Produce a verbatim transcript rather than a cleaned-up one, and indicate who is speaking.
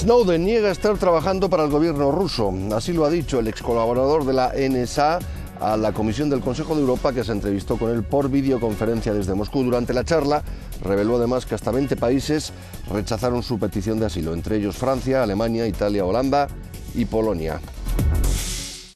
Speaker 1: Snowden niega estar trabajando para el gobierno ruso. Así lo ha dicho el ex colaborador de la N S A a la Comisión del Consejo de Europa, que se entrevistó con él por videoconferencia desde Moscú. Durante la charla reveló además que hasta veinte países rechazaron su petición de asilo, entre ellos Francia, Alemania, Italia, Holanda y Polonia.